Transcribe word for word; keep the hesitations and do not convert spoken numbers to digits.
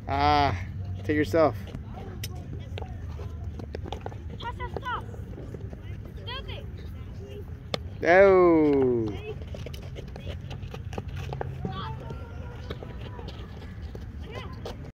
Ah, take yourself. Toss, toss, toss. Stupid. Oh.